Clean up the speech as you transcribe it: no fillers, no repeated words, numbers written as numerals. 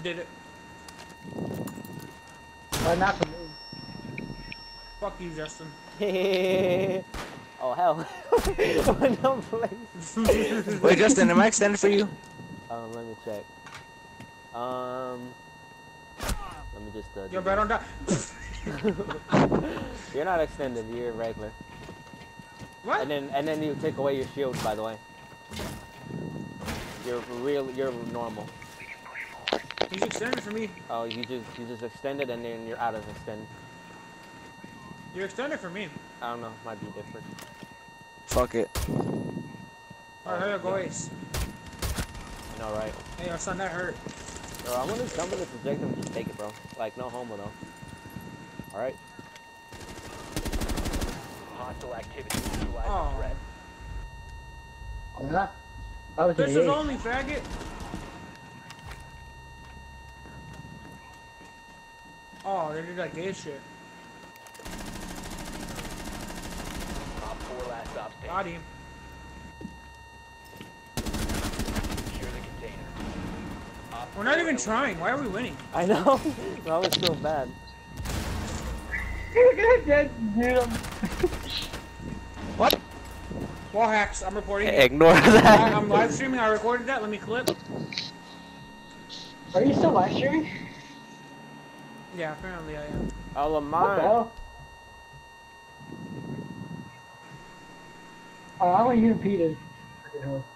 Did it. Well, not for me. Fuck you, Justin. Oh hell. No place. Wait, Justin, am I extended for you? Let me check. Let me just Yo, bro, don't die. You're not extended, you're regular. What? And then you take away your shield, by the way. You're normal. He's extended for me. Oh, you just extended and then you're out of extend. You're extended for me. I don't know, might be different. Fuck it. Alright, here go Ace. I know, right? Hey, your son, that hurt. Bro, I'm gonna jump in the projectile and just take it, bro. Like, no homo, though. Alright? Hostile activity. Neutralize Oh. the threat. Yeah. That was This an is eight. only, faggot. Oh, they did that gay shit. Op 4 last stop Got standing. him. Secure the container. Op We're not 4 even trying. Why are we winning? I know. That was so bad. Look at that dude. What? Wall hacks. I'm reporting it. Ignore that. I'm live streaming. I recorded that. Let me clip. Are you still live streaming? Yeah, apparently I am. Oh, What the Lamar. hell? I want you to repeat it.